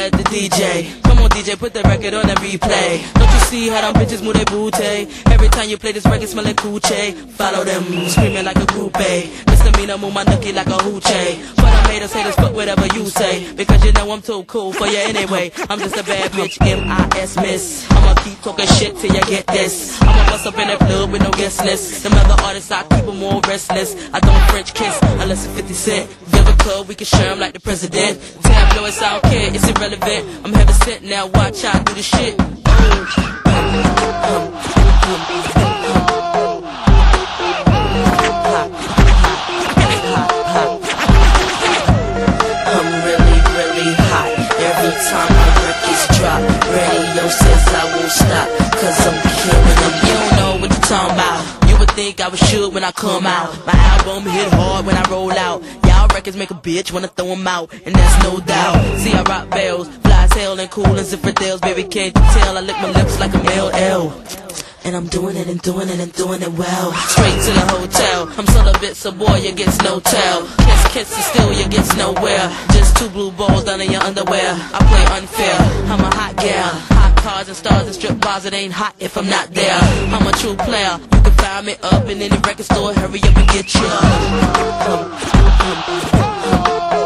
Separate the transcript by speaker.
Speaker 1: as the DJ. Come on DJ, put the record on the replay. Don't you see how them bitches move their booty? Every time you play this record smell like coochie. Follow them, screaming like a groupie. Misdemeanor, move my nookie like a hoochie. But I made us haters fuck whatever you say, because you know I'm too cool for you anyway. I'm just a bad bitch, M.I.S. miss. I'ma keep talking shit till you get this. I'ma bust up in the club with no guest list. Them other artists I keep them more restless. I don't French kiss unless it's 50 Cent. Give a club, we can share 'em like the president. Tabloids, I don't care, it's irrelevant. I'm heaven sent now, watch how I do the shit. I'm really, really hot. Every time my records drop, radio says I won't stop, cause I'm killing them. You don't know what you're talking about. You would think I was sure when I come out. My album hit hard when I roll out. Y'all records make a bitch wanna throw 'em out, and that's no doubt. See, I rock bells, fly as hell and cool as infidels. Baby, can't you tell I lick my lips like I'm LL? And I'm doing it and doing it and doing it well. Straight to the hotel. I'm celibate, so boy, you gets no tell. Kiss and still you gets nowhere. Just two blue balls down in your underwear. I play unfair, I'm a hot gal. Hot cars and stars and strip bars, it ain't hot if I'm not there. I'm a true player. You can find me up in any record store. Hurry up and get you.